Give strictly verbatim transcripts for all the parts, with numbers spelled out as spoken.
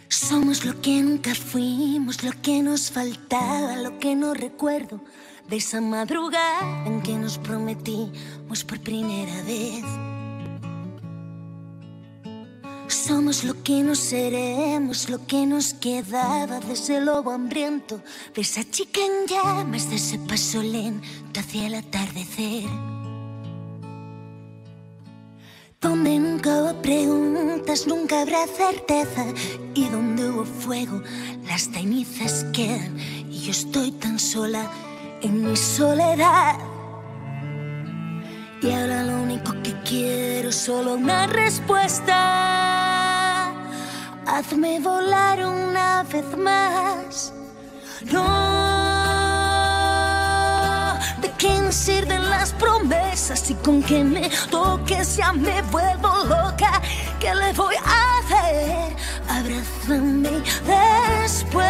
Somos lo que nunca fuimos, lo que nos faltaba, lo que no recuerdo de esa madrugada en que nos prometimos por primera vez. Somos lo que no seremos, lo que nos quedaba de ese lobo hambriento, de esa chica en llamas, de ese paso lento hacia el atardecer. Donde nunca hubo preguntas, nunca habrá certeza, y donde hubo fuego, las cenizas quedan, y yo estoy tan sola en mi soledad. Y ahora lo único que quiero es solo una respuesta. Hazme volar una vez más. No, ¿de qué me sirven las promesas? Y con que me toques ya me vuelvo loca. ¿Qué le voy a hacer? Abrázame después.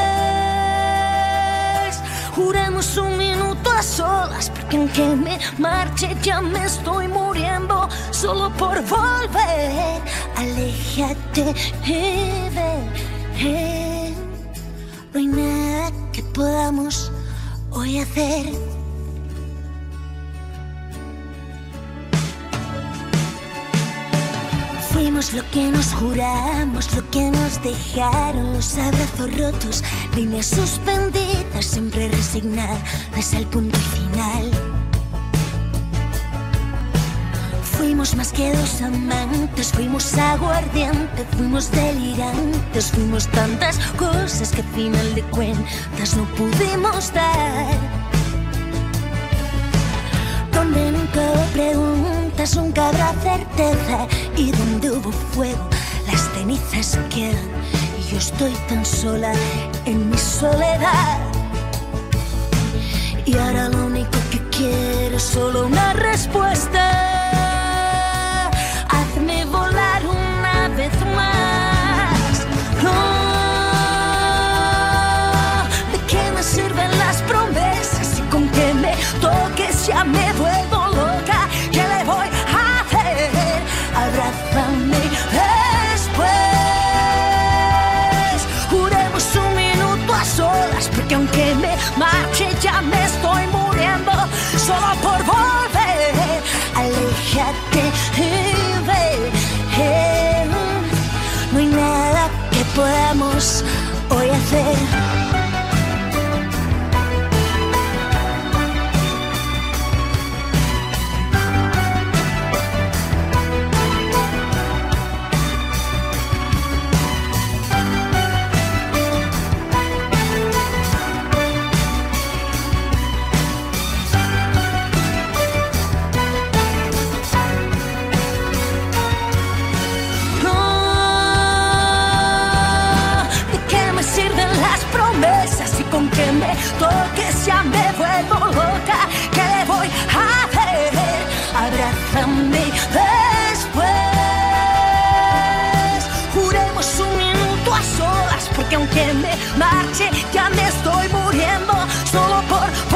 Juremos un minuto a solas, porque aunque me marche ya me estoy muriendo solo por volver. Aléjate y ve, eh. No hay nada que podamos hoy hacer. Fuimos lo que nos juramos, lo que nos dejaron los abrazos rotos, líneas suspendidas, siempre resignadas al punto final. Fuimos más que dos amantes, fuimos aguardiente, fuimos delirantes, fuimos tantas cosas que al final de cuentas no pudimos dar. Donde nunca hubo preguntas, nunca habrá certeza, y donde hubo fuego, las cenizas quedan, y yo estoy tan sola en mi soledad. Y ahora lo único que quiero es solo una respuesta. Hazme volar una vez más. No, ¿de qué me sirven las promesas? Y con que me toques ya me vuelvo loca. ¿Qué le voy a hacer? Abrázame después. Juremos un minuto a solas, porque aunque me marche ya me estoy muriendo solo por volver. Aléjate y ve, eh. No hay nada que podamos hoy hacer. Con que me toques ya me vuelvo loca. ¿Qué le voy a hacer? Abrázame después. Juremos un minuto a solas, porque aunque me marche ya me estoy muriendo solo por